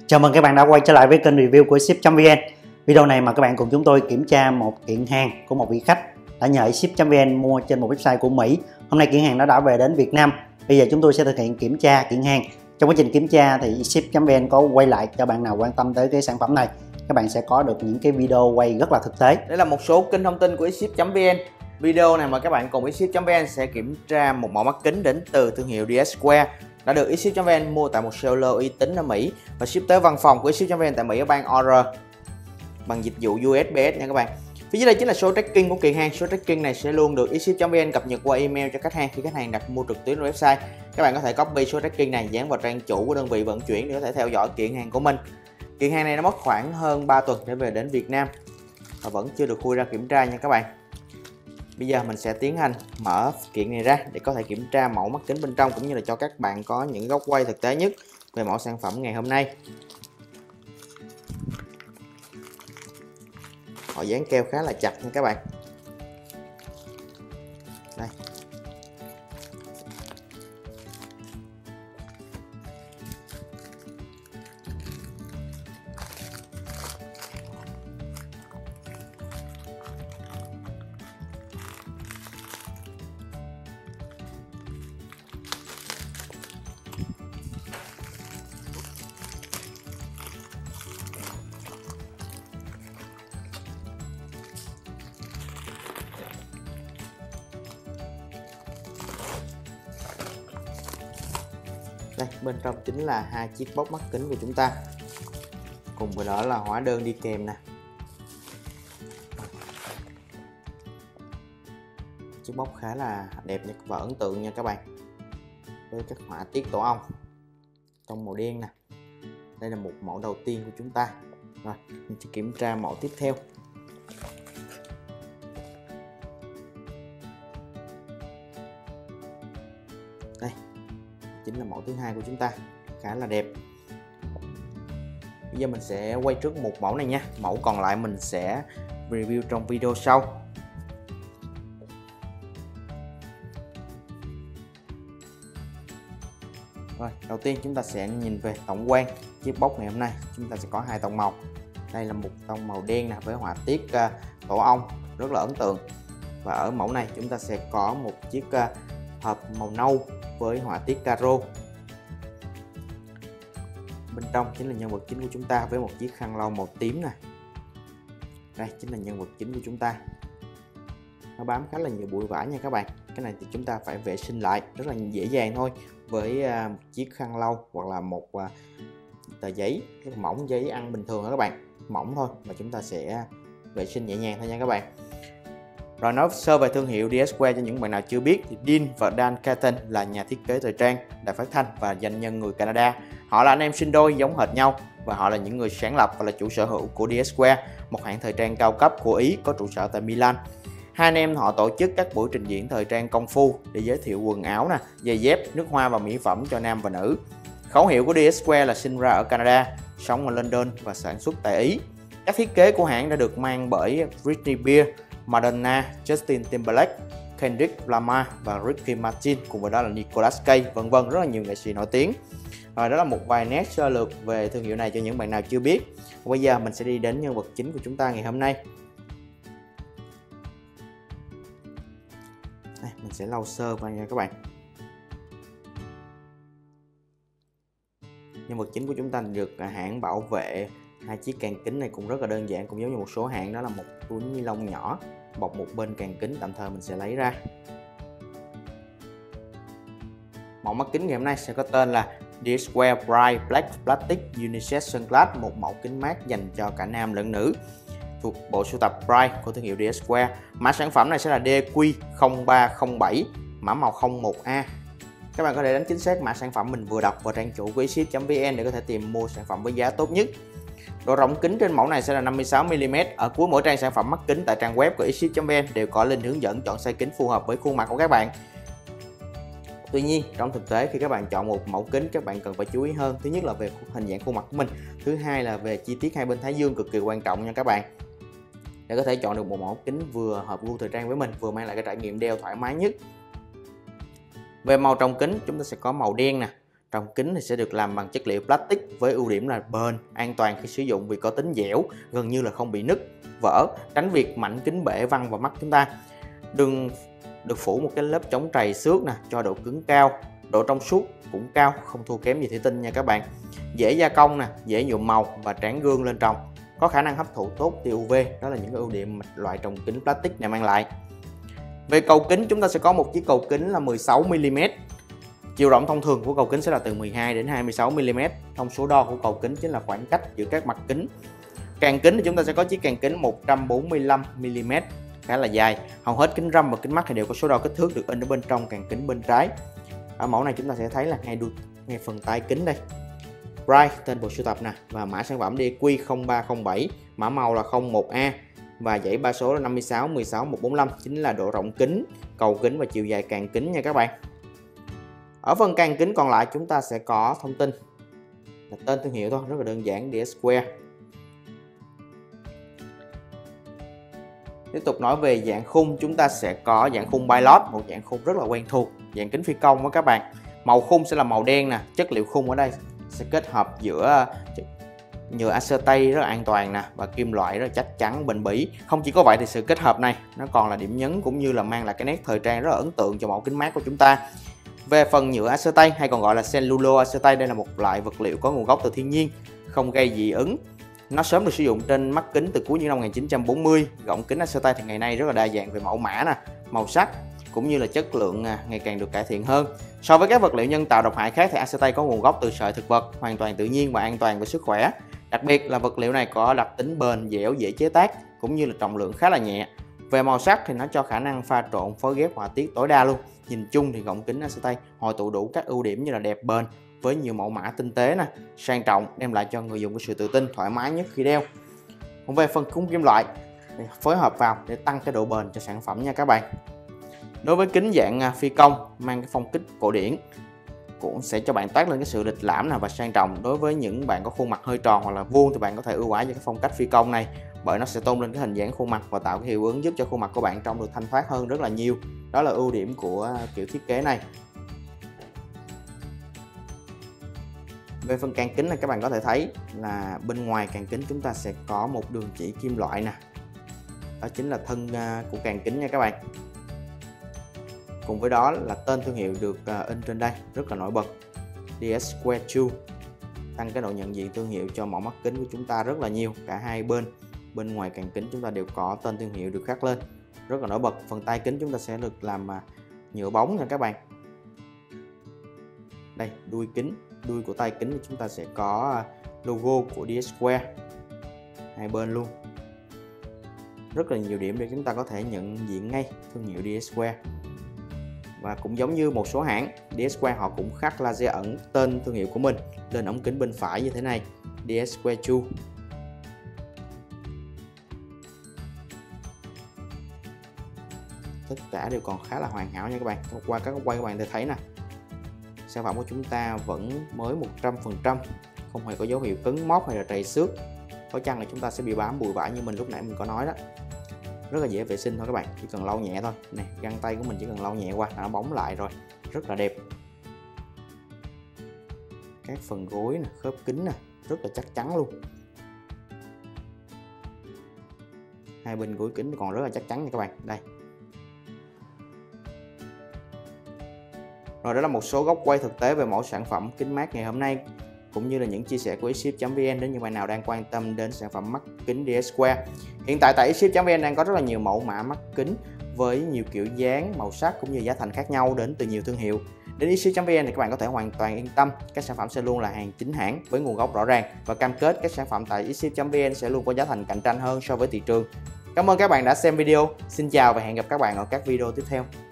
Chào mừng các bạn đã quay trở lại với kênh review của ship.vn. Video này mà các bạn cùng chúng tôi kiểm tra một kiện hàng của một vị khách đã nhờ ship.vn mua trên một website của Mỹ. Hôm nay kiện hàng nó đã về đến Việt Nam. Bây giờ chúng tôi sẽ thực hiện kiểm tra kiện hàng. Trong quá trình kiểm tra thì ship.vn có quay lại cho bạn nào quan tâm tới cái sản phẩm này. Các bạn sẽ có được những cái video quay rất là thực tế. Đây là một số kênh thông tin của ship.vn. Video này mà các bạn cùng ship.vn sẽ kiểm tra một mẫu mắt kính đến từ thương hiệu DSquare đã được ship.vn mua tại một seller uy tín ở Mỹ và ship tới văn phòng của ship.vn tại Mỹ ở bang Oregon bằng dịch vụ USPS nha các bạn. Phía dưới đây chính là số tracking của kiện hàng. Số tracking này sẽ luôn được ship.vn cập nhật qua email cho khách hàng khi khách hàng đặt mua trực tuyến trên website. Các bạn có thể copy số tracking này dán vào trang chủ của đơn vị vận chuyển để có thể theo dõi kiện hàng của mình. Kiện hàng này nó mất khoảng hơn 3 tuần để về đến Việt Nam và vẫn chưa được khui ra kiểm tra nha các bạn. Bây giờ mình sẽ tiến hành mở kiện này ra để có thể kiểm tra mẫu mắt kính bên trong, cũng như là cho các bạn có những góc quay thực tế nhất về mẫu sản phẩm ngày hôm nay. Họ dán keo khá là chặt nha các bạn. Đây. Đây, bên trong chính là hai chiếc bóc mắt kính của chúng ta, cùng với đó là hóa đơn đi kèm nè. Chiếc bóc khá là đẹp và ấn tượng nha các bạn, với các họa tiết tổ ong trong màu đen nè. Đây là một mẫu đầu tiên của chúng ta. Rồi mình sẽ kiểm tra mẫu tiếp theo. Đây chính là mẫu thứ hai của chúng ta, khá là đẹp. Bây giờ mình sẽ quay trước một mẫu này nha, mẫu còn lại mình sẽ review trong video sau. Rồi đầu tiên chúng ta sẽ nhìn về tổng quan chiếc bóc ngày hôm nay. Chúng ta sẽ có hai tông màu. Đây là một tông màu đen nè với họa tiết tổ ong rất là ấn tượng, và ở mẫu này chúng ta sẽ có một chiếc hộp màu nâu với họa tiết caro. Bên trong chính là nhân vật chính của chúng ta với một chiếc khăn lau màu tím nè. Đây chính là nhân vật chính của chúng ta. Nó bám khá là nhiều bụi vải nha các bạn. Cái này thì chúng ta phải vệ sinh lại rất là dễ dàng thôi, với một chiếc khăn lau hoặc là một tờ giấy, cái mỏng giấy ăn bình thường đó các bạn, mỏng thôi, mà chúng ta sẽ vệ sinh nhẹ nhàng thôi nha các bạn. Rồi nói sơ về thương hiệu DSquare cho những bạn nào chưa biết thì Dean và Dan Caton là nhà thiết kế thời trang, đài phát thanh và doanh nhân người Canada. Họ là anh em sinh đôi giống hệt nhau và họ là những người sáng lập và là chủ sở hữu của DSquare, một hãng thời trang cao cấp của Ý có trụ sở tại Milan. Hai anh em họ tổ chức các buổi trình diễn thời trang công phu để giới thiệu quần áo, giày dép, nước hoa và mỹ phẩm cho nam và nữ. Khẩu hiệu của DSquare là sinh ra ở Canada, sống ở London và sản xuất tại Ý. Các thiết kế của hãng đã được mang bởi Britney Spears, Madonna, Justin Timberlake, Kendrick Lamar và Ricky Martin, cùng với đó là Nicolas Cage, vân vân, rất là nhiều nghệ sĩ nổi tiếng. Rồi đó là một vài nét sơ lược về thương hiệu này cho những bạn nào chưa biết. Bây giờ mình sẽ đi đến nhân vật chính của chúng ta ngày hôm nay. Đây, mình sẽ lau sơ vào nha các bạn. Nhân vật chính của chúng ta được hãng bảo vệ hai chiếc càng kính này cũng rất là đơn giản, cũng giống như một số hãng, đó là một túi ni lông nhỏ bọc một bên càng kính. Tạm thời mình sẽ lấy ra. Mẫu mắt kính ngày hôm nay sẽ có tên là DSquare Bright Black Plastic Unisex Sunglass, một mẫu kính mát dành cho cả nam lẫn nữ, thuộc bộ sưu tập Bright của thương hiệu DSquare. Mã sản phẩm này sẽ là DQ0307, mã màu 01A. Các bạn có thể đánh chính xác mã sản phẩm mình vừa đọc vào trang chủ của ship.vn để có thể tìm mua sản phẩm với giá tốt nhất. Độ rộng kính trên mẫu này sẽ là 56mm. Ở cuối mỗi trang sản phẩm mắt kính tại trang web của ship.vn đều có link hướng dẫn chọn size kính phù hợp với khuôn mặt của các bạn. Tuy nhiên trong thực tế khi các bạn chọn một mẫu kính, các bạn cần phải chú ý hơn. Thứ nhất là về hình dạng khuôn mặt của mình, thứ hai là về chi tiết hai bên thái dương, cực kỳ quan trọng nha các bạn. để có thể chọn được một mẫu kính vừa hợp gu thời trang với mình, vừa mang lại cái trải nghiệm đeo thoải mái nhất. Về màu trong kính, chúng ta sẽ có màu đen nè, Tròng kính thì sẽ được làm bằng chất liệu plastic với ưu điểm là bền, an toàn khi sử dụng vì có tính dẻo, gần như là không bị nứt, vỡ, tránh việc mảnh kính bể văng vào mắt chúng ta. Đường được phủ một cái lớp chống trầy xước nè, cho độ cứng cao, độ trong suốt cũng cao, không thua kém gì thủy tinh nha các bạn. Dễ gia công nè, dễ nhuộm màu và tráng gương lên tròng. Có khả năng hấp thụ tốt tia UV, đó là những cái ưu điểm mà loại tròng kính plastic này mang lại. Về cầu kính, chúng ta sẽ có một chiếc cầu kính là 16 mm. Chiều rộng thông thường của cầu kính sẽ là từ 12 đến 26 mm. Thông số đo của cầu kính chính là khoảng cách giữa các mặt kính. Càng kính thì chúng ta sẽ có chiếc càng kính 145 mm khá là dài. Hầu hết kính râm và kính mắt thì đều có số đo kích thước được in ở bên trong càng kính bên trái. Ở mẫu này chúng ta sẽ thấy là ngay phần tay kính đây, Bright tên bộ sưu tập nè, và mã sản phẩm DQ0307, mã màu là 01A và dãy ba số là 56 16 145, chính là độ rộng kính, cầu kính và chiều dài càng kính nha các bạn. Ở phần càng kính còn lại chúng ta sẽ có thông tin là tên thương hiệu thôi, rất là đơn giản, DS Square. Tiếp tục nói về dạng khung, chúng ta sẽ có dạng khung Pilot, một dạng khung rất là quen thuộc, dạng kính phi công đó các bạn. Màu khung sẽ là màu đen nè, chất liệu khung ở đây sẽ kết hợp giữa nhựa acetate rất là an toàn nè và kim loại rất là chắc chắn bền bỉ. Không chỉ có vậy thì sự kết hợp này nó còn là điểm nhấn cũng như là mang lại cái nét thời trang rất là ấn tượng cho mẫu kính mát của chúng ta. Về phần nhựa acetate hay còn gọi là cellulose acetate, đây là một loại vật liệu có nguồn gốc từ thiên nhiên, không gây dị ứng. Nó sớm được sử dụng trên mắt kính từ cuối những năm 1940. Gọng kính acetate thì ngày nay rất là đa dạng về mẫu mã nè, màu sắc cũng như là chất lượng ngày càng được cải thiện hơn. So với các vật liệu nhân tạo độc hại khác thì acetate có nguồn gốc từ sợi thực vật, hoàn toàn tự nhiên và an toàn với sức khỏe. Đặc biệt là vật liệu này có đặc tính bền, dẻo, dễ chế tác cũng như là trọng lượng khá là nhẹ. Về màu sắc thì nó cho khả năng pha trộn, phối ghép họa tiết tối đa luôn. Nhìn chung thì gọng kính acetate hội tụ đủ các ưu điểm như là đẹp, bền với nhiều mẫu mã tinh tế nè, sang trọng, đem lại cho người dùng cái sự tự tin, thoải mái nhất khi đeo. Còn về phần khung kim loại phối hợp vào để tăng cái độ bền cho sản phẩm nha các bạn. Đối với kính dạng phi công mang cái phong cách cổ điển cũng sẽ cho bạn toát lên cái sự lịch lãm và sang trọng. Đối với những bạn có khuôn mặt hơi tròn hoặc là vuông thì bạn có thể ưu ái cho cái phong cách phi công này, bởi nó sẽ tôn lên cái hình dáng khuôn mặt và tạo cái hiệu ứng giúp cho khuôn mặt của bạn trông được thanh thoát hơn rất là nhiều. Đó là ưu điểm của kiểu thiết kế này. Về phần càng kính này các bạn có thể thấy là bên ngoài càng kính chúng ta sẽ có một đường chỉ kim loại nè, đó chính là thân của càng kính nha các bạn. Cùng với đó là tên thương hiệu được in trên đây rất là nổi bật, DS Square 2, tăng cái độ nhận diện thương hiệu cho mẫu mắt kính của chúng ta rất là nhiều. Cả hai bên ngoài càng kính chúng ta đều có tên thương hiệu được khắc lên, rất là nổi bật. Phần tay kính chúng ta sẽ được làm nhựa bóng nha các bạn. Đây, đuôi của tay kính chúng ta sẽ có logo của DS Square hai bên luôn. Rất là nhiều điểm để chúng ta có thể nhận diện ngay thương hiệu DS Square. Và cũng giống như một số hãng, DS Square họ cũng khắc laser ẩn tên thương hiệu của mình lên ống kính bên phải như thế này, DS Square 2. Tất cả đều còn khá là hoàn hảo nha các bạn. Qua các góc quay các bạn thấy nè, sản phẩm của chúng ta vẫn mới 100%, không hề có dấu hiệu cứng móc hay là trầy xước. Có chăng là chúng ta sẽ bị bám bụi vải như mình lúc nãy mình có nói đó. Rất là dễ vệ sinh thôi các bạn, chỉ cần lau nhẹ thôi. Này, găng tay của mình chỉ cần lau nhẹ qua là nó bóng lại rồi, rất là đẹp. Các phần gối nè, khớp kính nè, rất là chắc chắn luôn. Hai bên gối kính còn rất là chắc chắn nha các bạn. Đây. Rồi, đó là một số góc quay thực tế về mẫu sản phẩm kính mát ngày hôm nay, cũng như là những chia sẻ của eShip.vn đến những bạn nào đang quan tâm đến sản phẩm mắt kính DS Square. Hiện tại tại eShip.vn đang có rất là nhiều mẫu mã mắt kính với nhiều kiểu dáng, màu sắc cũng như giá thành khác nhau đến từ nhiều thương hiệu. Đến eShip.vn thì các bạn có thể hoàn toàn yên tâm, các sản phẩm sẽ luôn là hàng chính hãng với nguồn gốc rõ ràng và cam kết các sản phẩm tại eShip.vn sẽ luôn có giá thành cạnh tranh hơn so với thị trường. Cảm ơn các bạn đã xem video. Xin chào và hẹn gặp các bạn ở các video tiếp theo.